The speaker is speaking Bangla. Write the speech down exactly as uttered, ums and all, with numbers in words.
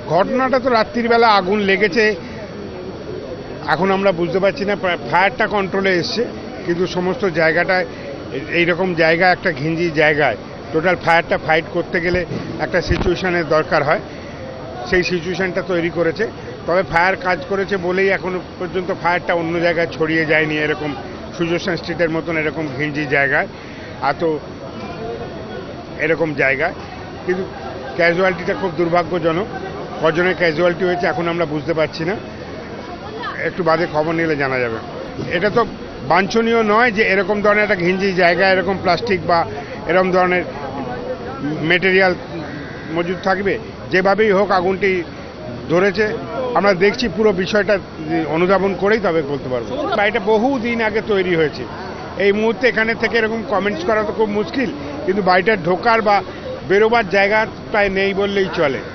ঘটনাটা তো রাত্রিবেলা আগুন লেগেছে, এখন আমরা বুঝতে পারছি না। ফায়ারটা কন্ট্রোলে এসছে, কিন্তু সমস্ত জায়গাটায় এইরকম জায়গা, একটা ঘিঞ্জি জায়গায় টোটাল ফায়ারটা ফাইট করতে গেলে একটা সিচুয়েশনের দরকার হয়, সেই সিচুয়েশনটা তৈরি করেছে। তবে ফায়ার কাজ করেছে বলেই এখনো পর্যন্ত ফায়ারটা অন্য জায়গায় ছড়িয়ে যায়নি, এরকম সুদর্শন স্ট্রিটের মতন এরকম ঘিঞ্জি জায়গায়, এত এরকম জায়গায়। কিন্তু ক্যাজুয়ালিটিটা খুব দুর্ভাগ্যজনক। কজনের ক্যাজুয়ালিটি হয়েছে এখন আমরা বুঝতে পারছি না, একটু বাদে খবর নিলে জানা যাবে। এটা তো বাঞ্ছনীয় নয় যে এরকম ধরনের একটা ঘিঞ্জি জায়গায় এরকম প্লাস্টিক বা এরকম ধরনের মেটেরিয়াল মজুদ থাকবে। যেভাবেই হোক আগুনটি ধরেছে, আমরা দেখছি পুরো বিষয়টা অনুধাবন করেই তবে বলতে পারবো। বাড়িটা বহু দিন আগে তৈরি হয়েছে, এই মুহূর্তে এখানে থেকে এরকম কমেন্টস করা তো খুব মুশকিল, কিন্তু বাড়িটার ঢোকার বা বেরোবার জায়গা প্রায় নেই বললেই চলে।